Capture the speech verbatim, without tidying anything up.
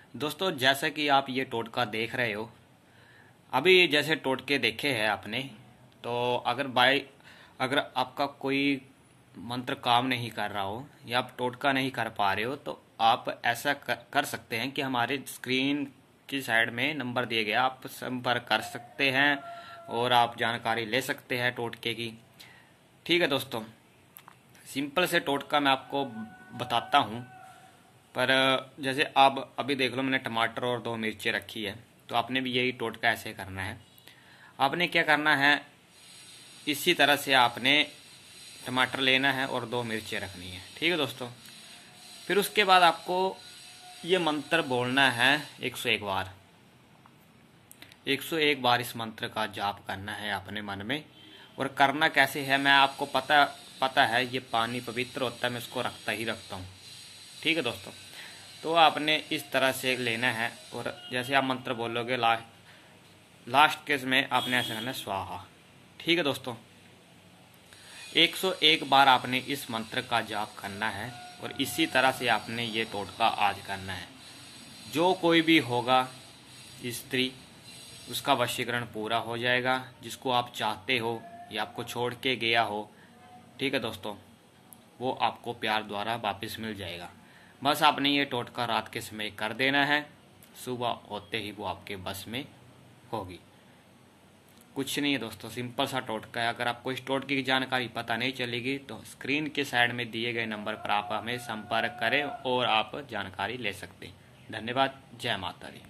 दोस्तों, जैसा कि आप ये टोटका देख रहे हो, अभी जैसे टोटके देखे हैं आपने, तो अगर बाय अगर आपका कोई मंत्र काम नहीं कर रहा हो या आप टोटका नहीं कर पा रहे हो, तो आप ऐसा कर, कर सकते हैं कि हमारे स्क्रीन की साइड में नंबर दिए गया, आप संपर्क कर सकते हैं और आप जानकारी ले सकते हैं टोटके की। ठीक है दोस्तों, सिंपल से टोटका मैं आपको बताता हूँ। पर जैसे आप अभी देख लो, मैंने टमाटर और दो मिर्ची रखी है, तो आपने भी यही टोटका ऐसे करना है। आपने क्या करना है, इसी तरह से आपने टमाटर लेना है और दो मिर्ची रखनी है। ठीक है दोस्तों, फिर उसके बाद आपको ये मंत्र बोलना है एक सौ एक बार। एक सौ एक बार इस मंत्र का जाप करना है अपने मन में। और करना कैसे है, मैं आपको पता पता है ये पानी पवित्र होता है, मैं इसको रखता ही रखता हूँ। ठीक है दोस्तों, तो आपने इस तरह से लेना है और जैसे आप मंत्र बोलोगे लास्ट लास्ट केस में आपने ऐसे करना है स्वाहा। ठीक है दोस्तों, एक सौ एक बार आपने इस मंत्र का जाप करना है और इसी तरह से आपने ये टोटका आज करना है। जो कोई भी होगा स्त्री, उसका वशीकरण पूरा हो जाएगा। जिसको आप चाहते हो या आपको छोड़ के गया हो, ठीक है दोस्तों, वो आपको प्यार द्वारा वापस मिल जाएगा। बस आपने ये टोटका रात के समय कर देना है, सुबह होते ही वो आपके बस में होगी। कुछ नहीं है दोस्तों, सिंपल सा टोटका है। अगर आपको इस टोटके की जानकारी पता नहीं चलेगी तो स्क्रीन के साइड में दिए गए नंबर पर आप हमें संपर्क करें और आप जानकारी ले सकते हैं। धन्यवाद। जय माता दी।